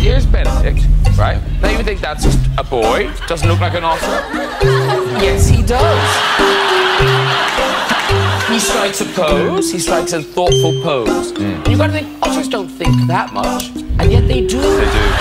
here's Benedict, right? Now you think that's just a boy, doesn't look like an otter. Yes, he does. He strikes a pose, he strikes a thoughtful pose. And you've got to think, otters don't think that much, and yet they do. They do.